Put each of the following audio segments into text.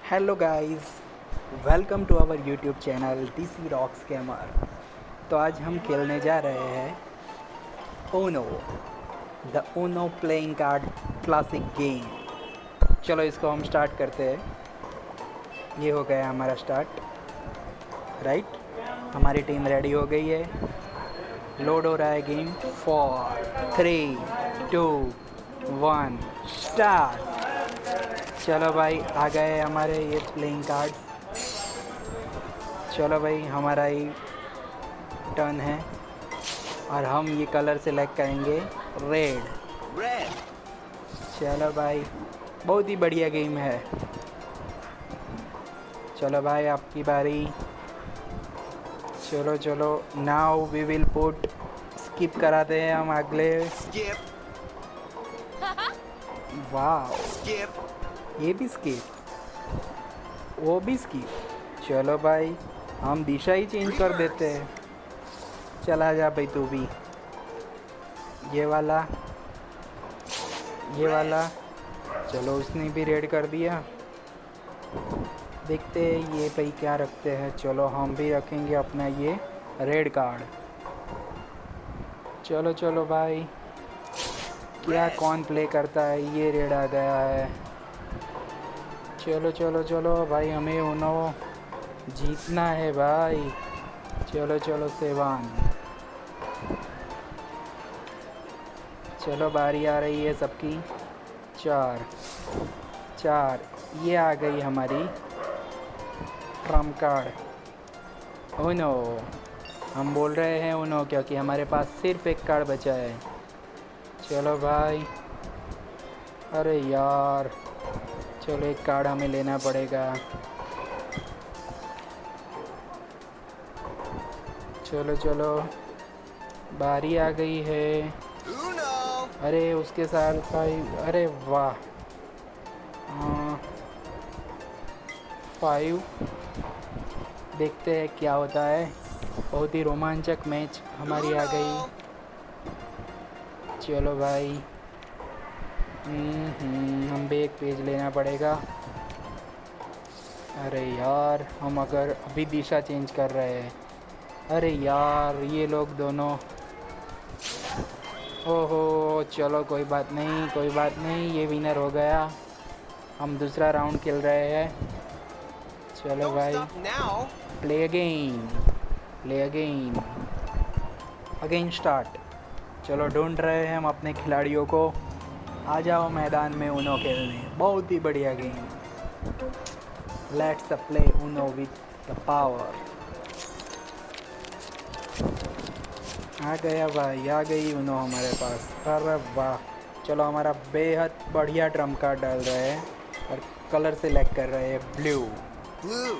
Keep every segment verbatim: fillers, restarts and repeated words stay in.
Hello guys, welcome to our YouTube channel TC rocks gamer. तो आज हम खेलने जा रहे हैं Uno, the Uno playing card classic game. चलो इसको हम स्टार्ट करते हैं। ये हो गया हमारा स्टार्ट, राइट। हमारी टीम रेडी हो गई है। लोड हो रहा है game. Four three two one start. चलो भाई, आ गए हमारे ये प्लेइंग कार्ड्स। चलो भाई, हमारा ही टर्न है और हम ये कलर सेलेक्ट करेंगे रेड। रेड। चलो भाई, बहुत ही बढ़िया गेम है। चलो भाई, आपकी बारी। चलो चलो, now we will put skip कराते हैं हम अगले। Skip. वाह, Skip. ये भी स्किप, वो भी स्किप। चलो भाई, हम दिशा ही चेंज कर देते हैं। चला जा भाई तू भी। ये वाला, ये वाला। चलो, उसने भी रेड कर दिया। देखते हैं ये भाई क्या रखते हैं। चलो, हम भी रखेंगे अपना ये रेड कार्ड। चलो चलो भाई, क्या कौन प्ले करता है। ये रेड आ गया है। चलो चलो चलो भाई, हमें उनो जीतना है भाई। चलो चलो सेवन। चलो, बारी आ रही है सबकी। चार चार, ये आ गई हमारी ट्रम्प कार्ड उनो। हम बोल रहे हैं उनो क्योंकि हमारे पास सिर्फ एक कार्ड बचा है। चलो भाई, अरे यार, चलो एक कार्ड हमें लेना पड़ेगा। चलो चलो, बारी आ गई है। Uno. अरे उसके साथ भाई, अरे वाह, फाइव। देखते हैं क्या होता है। बहुत ही रोमांचक मैच हमारी आ गई। चलो भाई, हम्म हम भी एक पेज लेना पड़ेगा। अरे यार, हम अगर अभी दिशा चेंज कर रहे हैं। अरे यार, ये लोग दोनों। ओहो, चलो कोई बात नहीं, कोई बात नहीं, ये विनर हो गया। हम दूसरा राउंड खेल रहे हैं। चलो Don't भाई, stop now. Play again, play again, again start. चलो, ढूंढ रहे हैं हम अपने खिलाड़ियों को। आ जाओ मैदान में उनो खेलने। बहुत ही बढ़िया game. Let's play Uno with the power. आ गया भाई, आ गई उनो हमारे पास। अरे वाह, चलो हमारा बेहद बढ़िया ट्रम्प कार्ड डाल रहे हैं और कलर सेलेक्ट कर रहे हैं ब्लू। Blue.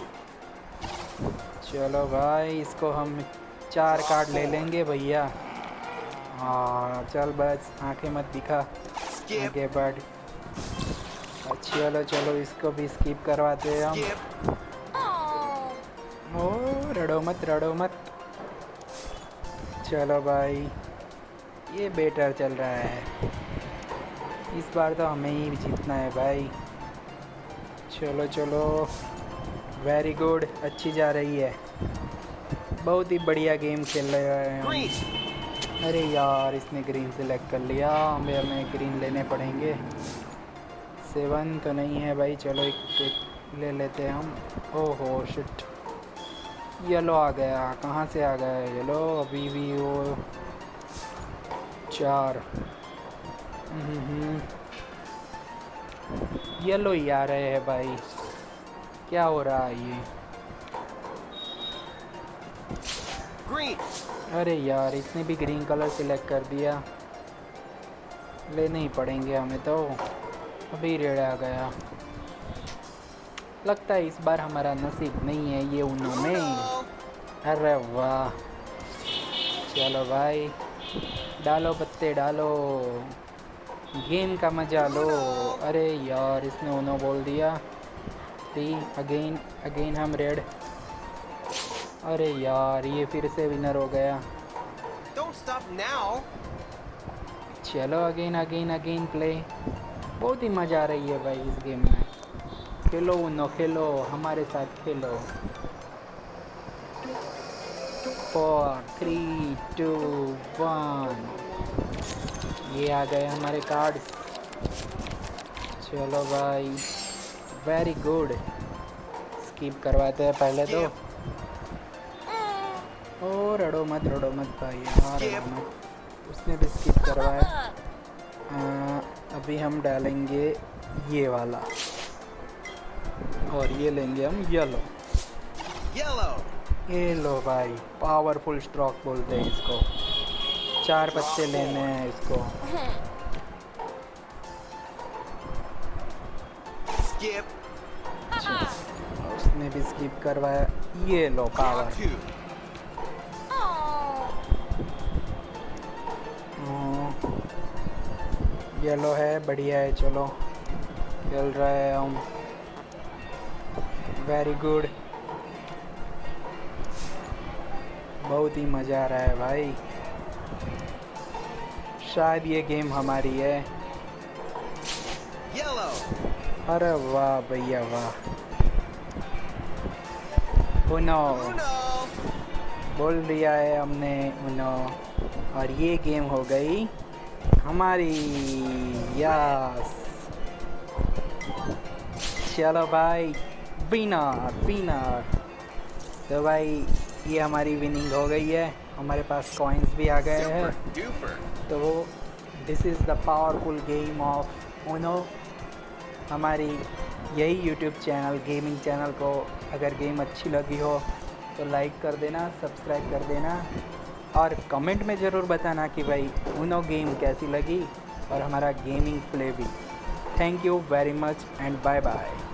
चलो भाई, इसको हम चार कार्ड ले लेंगे भैया। हाँ चल, बस आंखें मत दिखा, Skip. आगे बढ़। चलो चलो, इसको भी स्किप करवाते हैं हम। Skip. ओ, रड़ो मत, रड़ो मत। चलो भाई, ये बेटर चल रहा है। इस बार तो हमें ही जीतना है भाई। चलो चलो, वेरी गुड, अच्छी जा रही है। बहुत ही बढ़िया गेम खेल रहे हैं हम। Green. अरे यार, इसने ग्रीन सेलेक्ट कर लिया। हमें हमें ग्रीन लेने पड़ेंगे। सेवन तो नहीं है भाई। चलो एक, एक ले लेते हैं हम। ओहो शिट, येलो आ गया। कहाँ से आ गया येलो? अभी भी वो चार। हम्म, येलो ही आ रहे हैं भाई। क्या हो रहा है ये? Green. अरे यार, इसने भी ग्रीन कलर सिलेक्ट कर दिया। लेने ही पड़ेंगे हमें तो। अभी रेड आ गया। लगता है इस बार हमारा नसीब नहीं है ये उनो में। Uno. अरे वाह, चलो भाई, डालो पत्ते डालो, गेम का मजा लो। अरे यार, इसने उनो बोल दिया। ती अगेन अगेन हम रेड। अरे यार, ये फिर से विनर हो गया। Don't stop now. चलो अगेन अगेन अगेन प्ले। बहुत ही मज़ा आ रही है भाई इस गेम में। खेलो उनो खेलो, हमारे साथ खेलो। फोर थ्री टू वन, ये आ गए हमारे कार्ड्स। चलो भाई, वेरी गुड। स्किप करवाते हैं पहले तो। ओ रड़ो मत, रड़ो मत भाई, हाँ रड़ो मत। उसने भी स्किप करवाया। आ, अभी हम डालेंगे ये वाला, और ये लेंगे हम येलो। Yellow. ये लो भाई, पावरफुल स्ट्रोक बोलते हैं इसको। चार पत्ते लेने हैं इसको। Skip. उसने भी स्किप करवाया। ये लो Draw पावर। two. येलो है, बढ़िया है। चलो खेल रहे हैं हम। वेरी गुड, बहुत ही मज़ा आ रहा है भाई। शायद ये गेम हमारी है। Yellow. अरे वाह भैया वाह। उनो Uno. बोल दिया है हमने, उनो। और ये गेम हो गई हमारी। यस, चलो भाई, विनर विनर। तो भाई ये हमारी विनिंग हो गई है। हमारे पास कॉइन्स भी आ गए हैं। Super duper. तो this is the powerful game of Uno. हमारी यही यूट्यूब चैनल, गेमिंग चैनल को अगर गेम अच्छी लगी हो तो लाइक कर देना, सब्सक्राइब कर देना, और कमेंट में ज़रूर बताना कि भाई उनो गेम कैसी लगी और हमारा गेमिंग प्ले भी। Thank you very much and bye bye.